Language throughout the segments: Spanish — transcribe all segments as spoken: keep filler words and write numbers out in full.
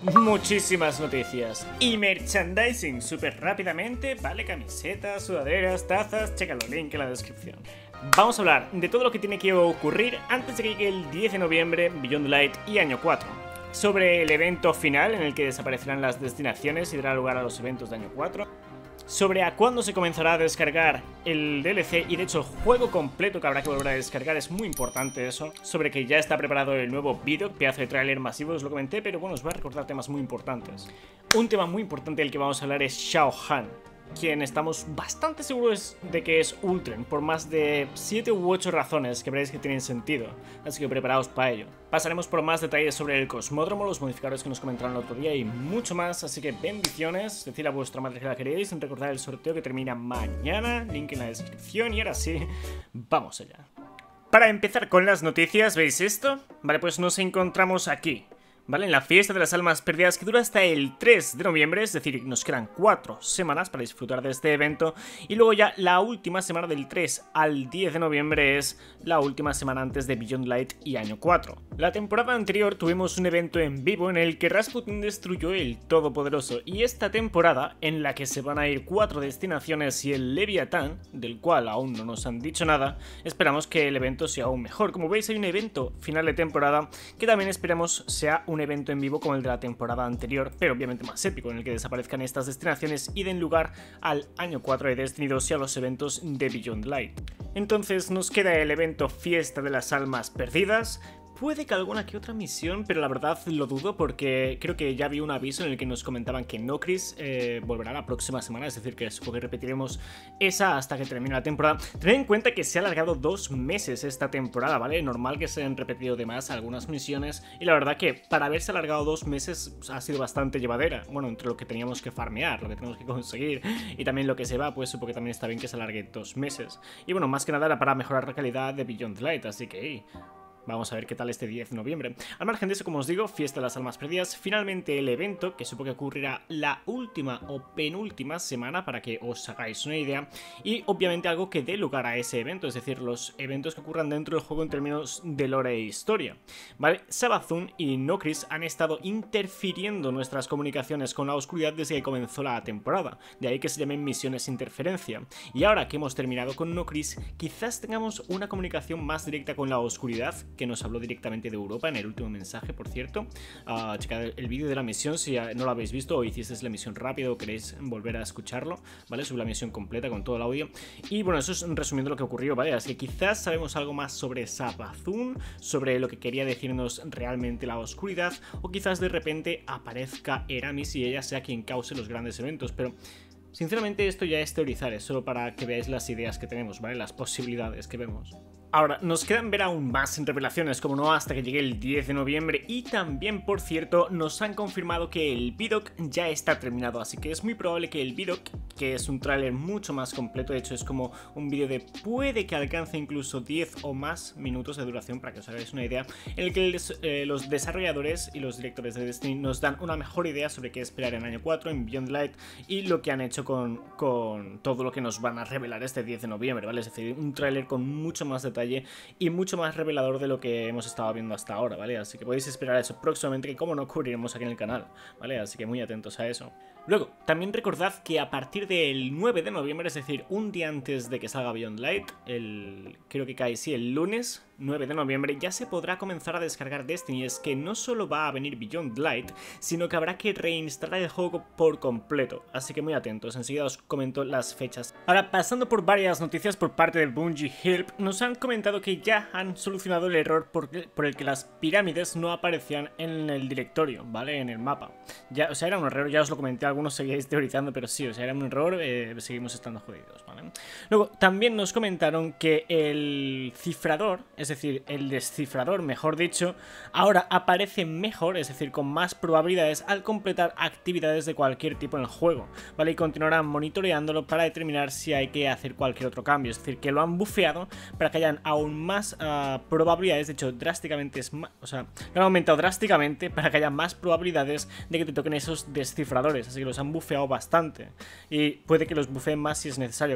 Muchísimas noticias y merchandising súper rápidamente, vale, camisetas, sudaderas, tazas, checa el link en la descripción. Vamos a hablar de todo lo que tiene que ocurrir antes de que llegue el diez de noviembre, Beyond Light y año cuatro. Sobre el evento final en el que desaparecerán las destinaciones y dará lugar a los eventos de año cuatro. Sobre a cuándo se comenzará a descargar el D L C y de hecho el juego completo que habrá que volver a descargar, es muy importante eso. Sobre que ya está preparado el nuevo vídeo, pedazo de tráiler masivo, os lo comenté, pero bueno, os voy a recordar temas muy importantes. Un tema muy importante del que vamos a hablar es Xiao Han, quien estamos bastante seguros de que es Ultren, por más de siete u ocho razones que veréis que tienen sentido, así que preparaos para ello. Pasaremos por más detalles sobre el cosmódromo, los modificadores que nos comentaron el otro día y mucho más, así que bendiciones, decid a vuestra madre que la queréis, recordad el sorteo que termina mañana, link en la descripción y ahora sí, vamos allá. Para empezar con las noticias, ¿veis esto? Vale, pues nos encontramos aquí, ¿vale? En la fiesta de las almas perdidas, que dura hasta el tres de noviembre, es decir, nos quedan cuatro semanas para disfrutar de este evento. Y luego ya la última semana del tres al diez de noviembre es la última semana antes de Beyond Light y año cuatro. La temporada anterior tuvimos un evento en vivo en el que Rasputin destruyó el Todopoderoso. Y esta temporada, en la que se van a ir cuatro destinaciones y el Leviatán, del cual aún no nos han dicho nada, esperamos que el evento sea aún mejor. Como veis, hay un evento final de temporada que también esperamos sea un un evento en vivo como el de la temporada anterior, pero obviamente más épico, en el que desaparezcan estas destinaciones y den lugar al año cuatro de Destiny dos y a los eventos de Beyond Light. Entonces nos queda el evento Fiesta de las Almas Perdidas. Puede que alguna que otra misión, pero la verdad lo dudo porque creo que ya vi un aviso en el que nos comentaban que Nokris eh, volverá la próxima semana, es decir, que supongo que repetiremos esa hasta que termine la temporada. Tened en cuenta que se ha alargado dos meses esta temporada, ¿vale? Normal que se hayan repetido de más algunas misiones y la verdad que para haberse alargado dos meses ha sido bastante llevadera. Bueno, entre lo que teníamos que farmear, lo que tenemos que conseguir y también lo que se va, pues supongo que también está bien que se alargue dos meses. Y bueno, más que nada era para mejorar la calidad de Beyond Light, así que... Hey, vamos a ver qué tal este diez de noviembre. Al margen de eso, como os digo, Fiesta de las Almas Perdidas, finalmente el evento, que supongo que ocurrirá la última o penúltima semana para que os hagáis una idea, y obviamente algo que dé lugar a ese evento, es decir, los eventos que ocurran dentro del juego en términos de lore e historia. ¿Vale? Savathûn y Nokris han estado interfiriendo nuestras comunicaciones con la oscuridad desde que comenzó la temporada, de ahí que se llamen misiones interferencia. Y ahora que hemos terminado con Nokris, quizás tengamos una comunicación más directa con la oscuridad, que nos habló directamente de Europa en el último mensaje, por cierto. Uh, checad el vídeo de la misión si no lo habéis visto o hicisteis la misión rápido o queréis volver a escucharlo, ¿vale? Sobre la misión completa con todo el audio. Y bueno, eso es resumiendo lo que ocurrió, ¿vale? Así que quizás sabemos algo más sobre Savathûn, sobre lo que quería decirnos realmente la oscuridad, o quizás de repente aparezca Eramis y ella sea quien cause los grandes eventos, pero... sinceramente esto ya es teorizar, es solo para que veáis las ideas que tenemos, ¿vale? Las posibilidades que vemos. Ahora, nos quedan ver aún más en revelaciones, como no, hasta que llegue el diez de noviembre. Y también, por cierto, nos han confirmado que el V D O C ya está terminado. Así que es muy probable que el V D O C, que es un tráiler mucho más completo, de hecho es como un vídeo de puede que alcance incluso diez o más minutos de duración, para que os hagáis una idea, en el que el, eh, los desarrolladores y los directores de Destiny nos dan una mejor idea sobre qué esperar en año cuatro, en Beyond Light, y lo que han hecho con, con todo lo que nos van a revelar este diez de noviembre, ¿vale? Es decir, un tráiler con mucho más detalle y mucho más revelador de lo que hemos estado viendo hasta ahora, ¿vale? Así que podéis esperar eso próximamente, que como no cubriremos aquí en el canal, ¿vale? Así que muy atentos a eso. Luego, también recordad que a partir del nueve de noviembre, es decir, un día antes de que salga Beyond Light, el, creo que cae, sí, el lunes nueve de noviembre, ya se podrá comenzar a descargar Destiny. Es que no solo va a venir Beyond Light, sino que habrá que reinstalar el juego por completo, así que muy atentos, enseguida os comento las fechas. Ahora, pasando por varias noticias por parte de Bungie Help, nos han comentado que ya han solucionado el error por, por el que las pirámides no aparecían en el directorio, ¿vale? En el mapa. Ya, o sea, era un error, ya os lo comenté, algunos seguíais teorizando, pero sí, o sea, era un error, eh, seguimos estando jodidos, ¿vale? Luego, también nos comentaron que el cifrador, es decir, el descifrador, mejor dicho, ahora aparece mejor, es decir, con más probabilidades al completar actividades de cualquier tipo en el juego, ¿vale? Y continuarán monitoreándolo para determinar si hay que hacer cualquier otro cambio, es decir, que lo han bufeado para que hayan aún más uh, probabilidades, de hecho, drásticamente, es más, o sea, lo han aumentado drásticamente para que haya más probabilidades de que te toquen esos descifradores, así que los han bufeado bastante y puede que los bufeen más si es necesario,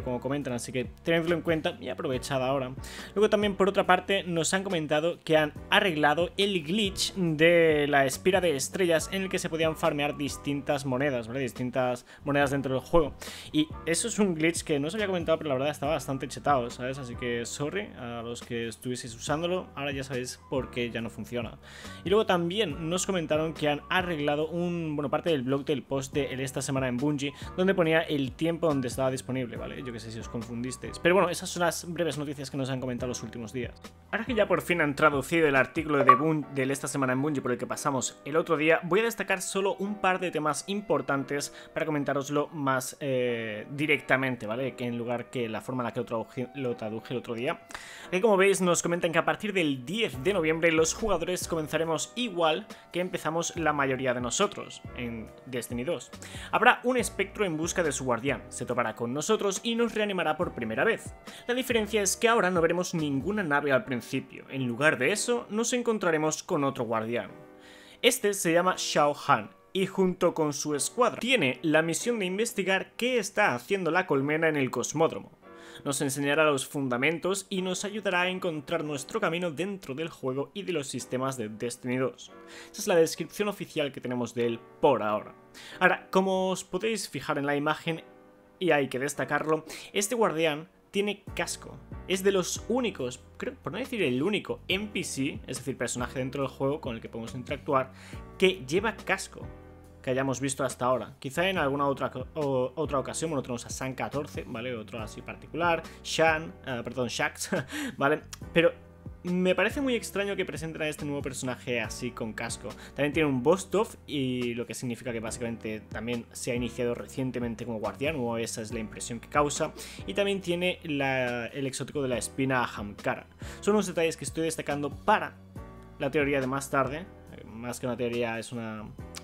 como comentan, así que tenedlo en cuenta y aprovechad ahora. Luego también, por otra parte, nos han comentado que han arreglado el glitch de la espira de estrellas en el que se podían farmear distintas monedas, ¿vale? Distintas monedas dentro del juego. Y eso es un glitch que no os había comentado, pero la verdad estaba bastante chetado, ¿sabes? Así que sorry a los que estuvieseis usándolo, ahora ya sabéis por qué ya no funciona. Y luego también nos comentaron que han arreglado un, bueno, parte del blog del post de esta semana en Bungie, donde ponía el tiempo donde estaba disponible, ¿vale? Yo que sé si os confundisteis. Pero bueno, esas son las breves noticias que nos han comentado los últimos días. Ahora que ya por fin han traducido el artículo de, Bun de esta semana en Bungie por el que pasamos el otro día, voy a destacar solo un par de temas importantes para comentároslo más eh, directamente, ¿vale? Que en lugar que la forma en la que lo traduje, lo traduje el otro día. Aquí, como veis, nos comentan que a partir del diez de noviembre los jugadores comenzaremos igual que empezamos la mayoría de nosotros en Destiny dos. Habrá un espectro en busca de su guardián, se topará con nosotros y nos reanimará por primera vez. La diferencia es que ahora no veremos ninguna nave al principio, en lugar de eso nos encontraremos con otro guardián. Este se llama Shao Han y junto con su escuadra tiene la misión de investigar qué está haciendo la colmena en el cosmódromo. Nos enseñará los fundamentos y nos ayudará a encontrar nuestro camino dentro del juego y de los sistemas de Destiny dos. Esa es la descripción oficial que tenemos de él por ahora. Ahora, como os podéis fijar en la imagen, y hay que destacarlo, este guardián tiene casco. Es de los únicos, creo, por no decir el único N P C, es decir, personaje dentro del juego con el que podemos interactuar, que lleva casco que hayamos visto hasta ahora. Quizá en alguna otra, o, otra ocasión, bueno, tenemos a San catorce, ¿vale? Otro así particular, Shan, uh, perdón, Shax, ¿vale? Pero me parece muy extraño que presenten a este nuevo personaje así con casco. También tiene un Vostok, y lo que significa que básicamente también se ha iniciado recientemente como guardián, o esa es la impresión que causa. Y también tiene la, el exótico de la espina Ahamkara. Son unos detalles que estoy destacando para la teoría de más tarde. Más que una teoría, es una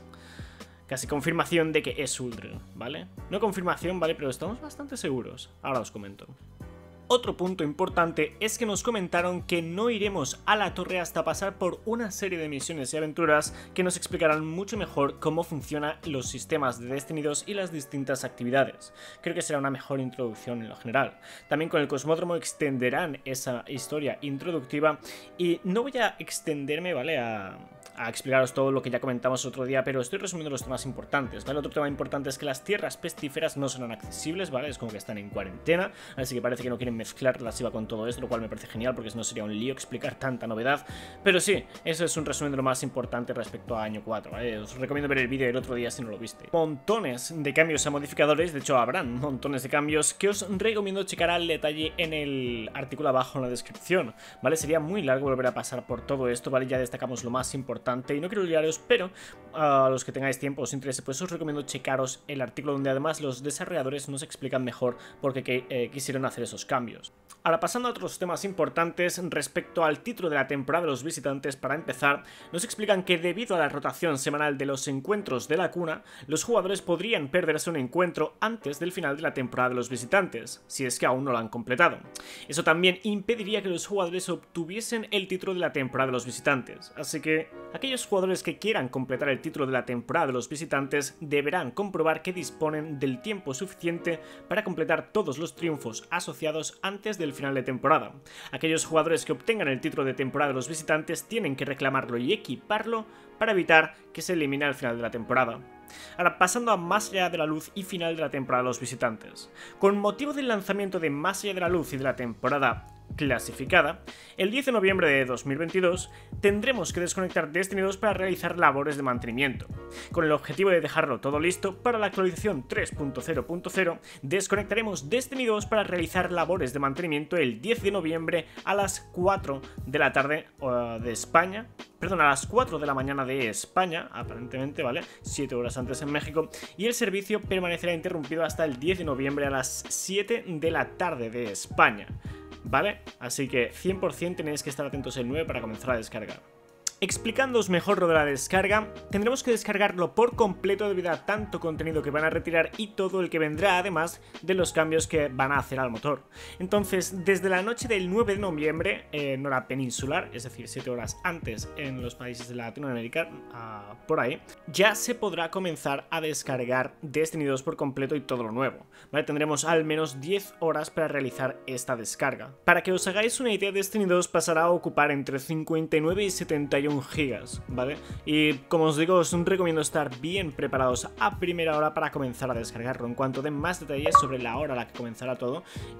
casi confirmación de que es Uldren, ¿vale? No confirmación, ¿vale? Pero estamos bastante seguros. Ahora os comento. Otro punto importante es que nos comentaron que no iremos a la torre hasta pasar por una serie de misiones y aventuras que nos explicarán mucho mejor cómo funcionan los sistemas de Destiny dos y las distintas actividades. Creo que será una mejor introducción en lo general. También con el cosmódromo extenderán esa historia introductiva y no voy a extenderme, ¿vale? A... a explicaros todo lo que ya comentamos otro día, pero estoy resumiendo los temas importantes, ¿vale? Otro tema importante es que las tierras pestíferas no serán accesibles, ¿vale? Es como que están en cuarentena, así que parece que no quieren mezclar la SIVA con todo esto, lo cual me parece genial porque si no sería un lío explicar tanta novedad. Pero sí, eso es un resumen de lo más importante respecto a año cuatro, ¿vale? Os recomiendo ver el vídeo del otro día si no lo viste. Montones de cambios a modificadores, de hecho habrán montones de cambios que os recomiendo checar al detalle en el artículo abajo en la descripción, ¿vale? Sería muy largo volver a pasar por todo esto, ¿vale? Ya destacamos lo más importante y no quiero liaros, pero a los que tengáis tiempo o os interese, pues os recomiendo checaros el artículo donde además los desarrolladores nos explican mejor por qué eh, quisieron hacer esos cambios. Ahora, pasando a otros temas importantes respecto al título de la temporada de los visitantes, para empezar, nos explican que debido a la rotación semanal de los encuentros de la cuna, los jugadores podrían perderse un encuentro antes del final de la temporada de los visitantes, si es que aún no lo han completado. Eso también impediría que los jugadores obtuviesen el título de la temporada de los visitantes, así que aquellos jugadores que quieran completar el título de la temporada de los visitantes deberán comprobar que disponen del tiempo suficiente para completar todos los triunfos asociados antes del final de temporada. Aquellos jugadores que obtengan el título de temporada de los visitantes tienen que reclamarlo y equiparlo para evitar que se elimine al final de la temporada. Ahora, pasando a Más allá de la luz y final de la temporada de los visitantes. Con motivo del lanzamiento de Más allá de la luz y de la temporada clasificada, el diez de noviembre de dos mil veintidós tendremos que desconectar Destiny dos para realizar labores de mantenimiento. Con el objetivo de dejarlo todo listo para la actualización tres punto cero punto cero, desconectaremos Destiny dos para realizar labores de mantenimiento el diez de noviembre a las cuatro de la tarde uh, de España, perdón, a las cuatro de la mañana de España, aparentemente, ¿vale? siete horas antes en México, y el servicio permanecerá interrumpido hasta el diez de noviembre a las siete de la tarde de España, ¿vale? Así que cien por cien tenéis que estar atentos el nueve para comenzar a descargar. Explicándoos mejor lo de la descarga, tendremos que descargarlo por completo debido a tanto contenido que van a retirar y todo el que vendrá, además de los cambios que van a hacer al motor. Entonces, desde la noche del nueve de noviembre, eh, en hora peninsular, es decir, siete horas antes en los países de Latinoamérica, uh, por ahí, ya se podrá comenzar a descargar Destiny dos por completo y todo lo nuevo, ¿vale? Tendremos al menos diez horas para realizar esta descarga. Para que os hagáis una idea, Destiny dos pasará a ocupar entre cincuenta y nueve y setenta y uno gigas, ¿vale? Y como os digo, os recomiendo estar bien preparados a primera hora para comenzar a descargarlo. En cuanto den más detalles sobre la hora a la que comenzará todo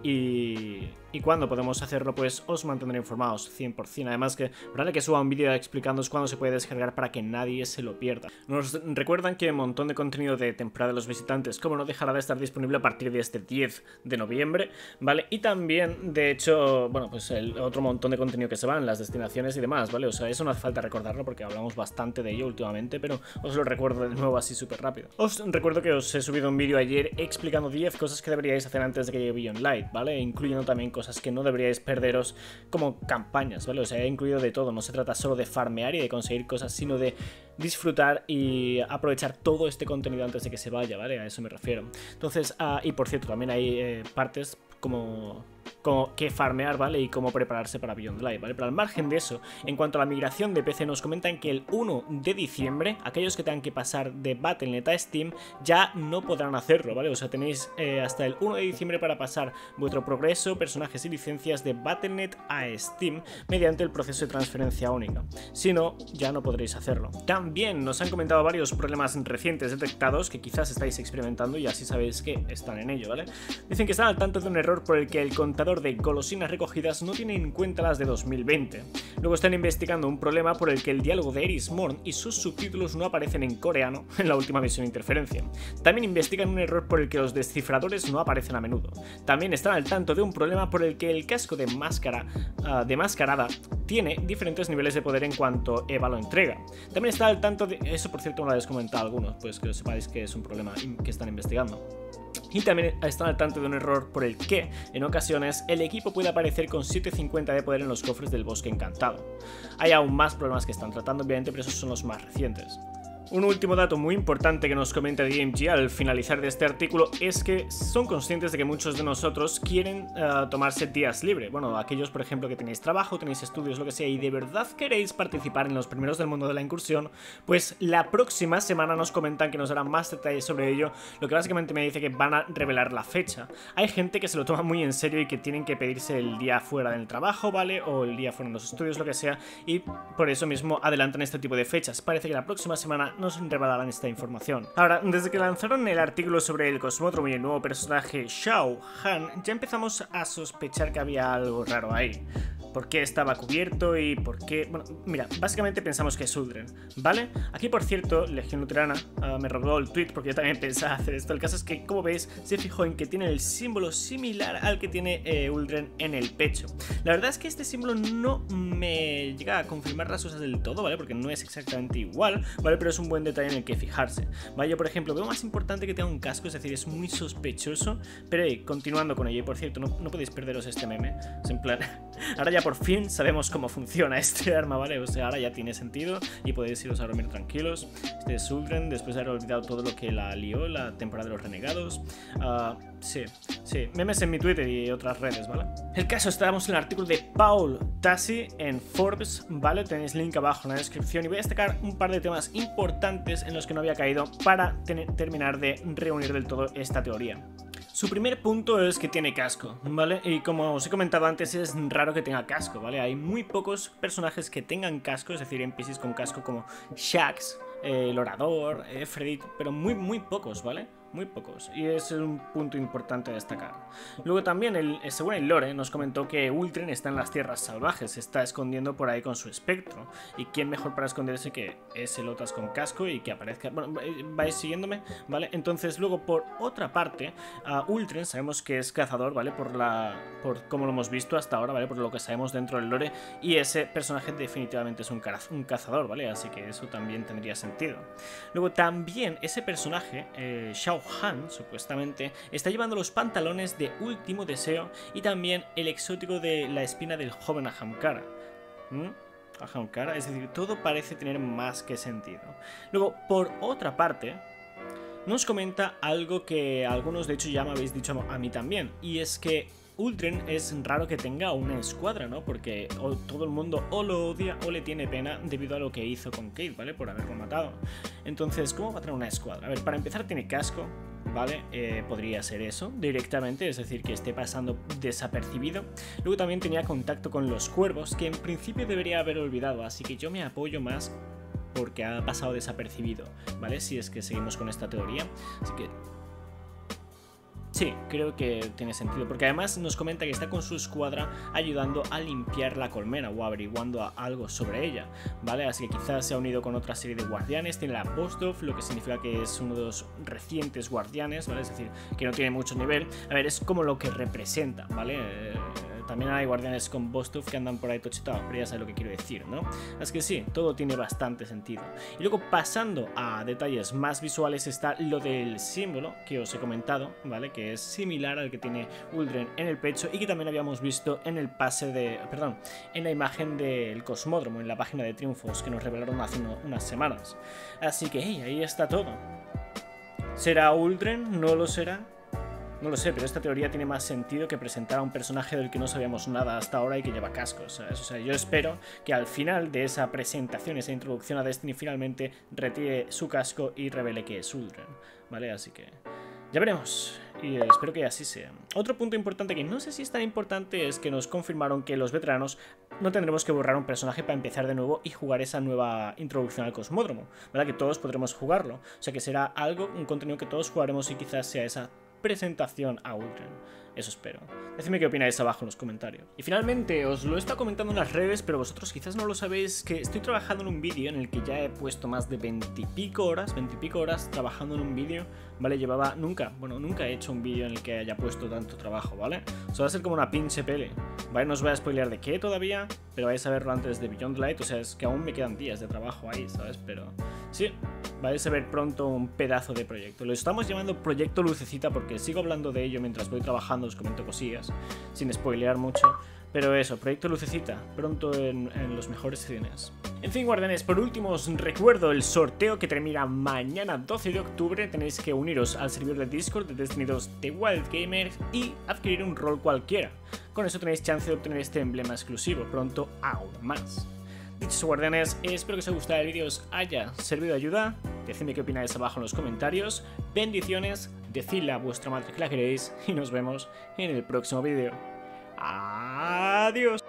y, y cuándo podemos hacerlo, pues os mantendré informados cien por cien. Además que probable que suba un vídeo explicándoos cuándo se puede descargar para que nadie se lo pierda. Nos recuerdan que un montón de contenido de temporada de los visitantes, como no, dejará de estar disponible a partir de este diez de noviembre, ¿vale? Y también, de hecho, bueno, pues el otro montón de contenido que se van, las destinaciones y demás, ¿vale? O sea, eso no hace falta recordarlo porque hablamos bastante de ello últimamente, pero os lo recuerdo de nuevo así súper rápido. Os recuerdo que os he subido un vídeo ayer explicando diez cosas que deberíais hacer antes de que llegue Beyond Light, ¿vale? Incluyendo también cosas que no deberíais perderos como campañas, ¿vale? O sea, he incluido de todo, no se trata solo de farmear y de conseguir cosas, sino de disfrutar y aprovechar todo este contenido antes de que se vaya, ¿vale? A eso me refiero. Entonces, uh, y por cierto, también hay eh, partes como... como que farmear, ¿vale? Y cómo prepararse para Beyond Light, ¿vale? Pero al margen de eso, en cuanto a la migración de P C, nos comentan que el uno de diciembre, aquellos que tengan que pasar de Battle punto net a Steam ya no podrán hacerlo, ¿vale? O sea, tenéis eh, hasta el uno de diciembre para pasar vuestro progreso, personajes y licencias de Battle punto net a Steam mediante el proceso de transferencia única. Si no, ya no podréis hacerlo. También nos han comentado varios problemas recientes detectados que quizás estáis experimentando y así sabéis que están en ello, ¿vale? Dicen que están al tanto de un error por el que el contador de golosinas recogidas no tiene en cuenta las de dos mil veinte. Luego están investigando un problema por el que el diálogo de Eris Morn y sus subtítulos no aparecen en coreano en la última misión de interferencia. También investigan un error por el que los descifradores no aparecen a menudo. También están al tanto de un problema por el que el casco de máscara uh, de mascarada tiene diferentes niveles de poder en cuanto Eva lo entrega. También está al tanto de... Eso, por cierto, no lo habéis comentado a algunos, pues que sepáis que es un problema que están investigando. Y también están al tanto de un error por el que, en ocasiones, el equipo puede aparecer con setecientos cincuenta de poder en los cofres del bosque encantado. Hay aún más problemas que están tratando, obviamente, pero esos son los más recientes. Un último dato muy importante que nos comenta D M G al finalizar de este artículo es que son conscientes de que muchos de nosotros quieren uh, tomarse días libre. Bueno, aquellos, por ejemplo, que tenéis trabajo, tenéis estudios, lo que sea, y de verdad queréis participar en los primeros del mundo de la incursión, pues la próxima semana nos comentan que nos darán más detalles sobre ello, lo que básicamente me dice que van a revelar la fecha. Hay gente que se lo toma muy en serio y que tienen que pedirse el día fuera del trabajo, ¿vale? O el día fuera en los estudios, lo que sea, y por eso mismo adelantan este tipo de fechas. Parece que la próxima semana nos revelarán esta información. Ahora, desde que lanzaron el artículo sobre el Cosmódromo y el nuevo personaje Xiao Han, ya empezamos a sospechar que había algo raro ahí. ¿Por qué estaba cubierto y por qué...? Bueno, mira, básicamente pensamos que es Uldren, ¿vale? Aquí, por cierto, Legión Luterana uh, me robó el tweet porque yo también pensaba hacer esto. El caso es que, como veis, se fijó en que tiene el símbolo similar al que tiene eh, Uldren en el pecho. La verdad es que este símbolo no me llega a confirmar las cosas del todo, ¿vale? Porque no es exactamente igual, ¿vale? Pero es un buen detalle en el que fijarse, ¿vale? Yo, por ejemplo, veo más importante que tenga un casco, es decir, es muy sospechoso. Pero, hey, continuando con ello, y por cierto, no, no podéis perderos este meme. Es en plan... Ahora ya por fin sabemos cómo funciona este arma, ¿vale? O sea, ahora ya tiene sentido y podéis iros a dormir tranquilos. Este es Uldren, después de haber olvidado todo lo que la lió, la temporada de los renegados. Uh, sí, sí, memes en mi Twitter y otras redes, ¿vale? El caso, estábamos en el artículo de Paul Tassi en Forbes, ¿vale? Tenéis link abajo en la descripción y voy a destacar un par de temas importantes en los que no había caído para terminar de reunir del todo esta teoría. Su primer punto es que tiene casco, ¿vale? Y como os he comentado antes, es raro que tenga casco, ¿vale? Hay muy pocos personajes que tengan casco, es decir, N P Cs con casco como Shax, eh, el Orador, Efredit, pero muy, muy pocos, ¿vale? Muy pocos, y es un punto importante a destacar. Luego también, el, según el lore, nos comentó que Uldren está en las tierras salvajes, se está escondiendo por ahí con su espectro. Y quién mejor para esconderse que ese Lotas con casco y que aparezca... Bueno, vais siguiéndome, ¿vale? Entonces, luego, por otra parte, uh, Uldren sabemos que es cazador, ¿vale? Por la... por como lo hemos visto hasta ahora, ¿vale? Por lo que sabemos dentro del lore, y ese personaje definitivamente es un, un cazador, ¿vale? Así que eso también tendría sentido. Luego también, ese personaje, eh, Xiao Han, supuestamente, está llevando los pantalones de Último Deseo y también el exótico de la espina del joven Ahamkara. ¿Mm? Ahamkara, es decir, todo parece tener más que sentido. Luego, por otra parte, nos comenta algo que algunos de hecho ya me habéis dicho a mí también, y es que Uldren es raro que tenga una escuadra, ¿no? Porque o todo el mundo o lo odia o le tiene pena debido a lo que hizo con Cait, ¿vale? Por haberlo matado. Entonces, ¿cómo va a tener una escuadra? A ver, para empezar tiene casco, ¿vale? Eh, podría ser eso directamente, es decir, que esté pasando desapercibido. Luego también tenía contacto con los cuervos, que en principio debería haber olvidado, así que yo me apoyo más porque ha pasado desapercibido, ¿vale? Si es que seguimos con esta teoría. Así que sí, creo que tiene sentido, porque además nos comenta que está con su escuadra ayudando a limpiar la colmena o averiguando algo sobre ella, ¿vale? Así que quizás se ha unido con otra serie de guardianes, tiene la Apostov, lo que significa que es uno de los recientes guardianes, ¿vale? Es decir, que no tiene mucho nivel. A ver, es como lo que representa, ¿vale? Eh, También hay guardianes con Vostov que andan por ahí tochetados, pero ya sabes lo que quiero decir, ¿no? Así que sí, todo tiene bastante sentido. Y luego pasando a detalles más visuales está lo del símbolo que os he comentado, ¿vale? Que es similar al que tiene Uldren en el pecho y que también habíamos visto en el pase de... perdón, en la imagen del cosmódromo, en la página de triunfos que nos revelaron hace no, unas semanas. Así que hey, ahí está todo. ¿Será Uldren? ¿No lo será? No lo sé, pero esta teoría tiene más sentido que presentar a un personaje del que no sabíamos nada hasta ahora y que lleva cascos, ¿sabes? O sea, yo espero que al final de esa presentación, esa introducción a Destiny, finalmente retire su casco y revele que es Uldren, ¿vale? Así que ya veremos, y espero que así sea. Otro punto importante, que no sé si es tan importante, es que nos confirmaron que los veteranos no tendremos que borrar un personaje para empezar de nuevo y jugar esa nueva introducción al cosmódromo, ¿verdad? Que todos podremos jugarlo, o sea que será algo, un contenido que todos jugaremos y quizás sea esa presentación a Uldren. Eso espero. Decidme qué opináis abajo en los comentarios. Y finalmente, os lo he estado comentando en las redes, pero vosotros quizás no lo sabéis, que estoy trabajando en un vídeo en el que ya he puesto más de veintipico horas, veintipico horas trabajando en un vídeo, ¿vale? Llevaba nunca, bueno, nunca he hecho un vídeo en el que haya puesto tanto trabajo, ¿vale? Eso va a ser como una pinche peli, ¿vale? No os voy a spoilear de qué todavía, pero vais a verlo antes de Beyond Light, o sea, es que aún me quedan días de trabajo ahí, ¿sabes? Pero sí, vais a ver pronto un pedazo de proyecto. Lo estamos llamando Proyecto Lucecita porque sigo hablando de ello mientras voy trabajando, os comento cosillas, sin spoilear mucho. Pero eso, Proyecto Lucecita, pronto en, en los mejores cines. En fin, guardianes, por último os recuerdo el sorteo que termina mañana doce de octubre. Tenéis que uniros al servidor de Discord de Destiny dos de Wild Gamer y adquirir un rol cualquiera. Con eso tenéis chance de obtener este emblema exclusivo, pronto aún más. Dicho eso, guardianes, espero que os haya gustado el vídeo, os haya servido de ayuda. Decidme qué opináis abajo en los comentarios. Bendiciones, decidle a vuestra madre que la queréis y nos vemos en el próximo vídeo. Adiós.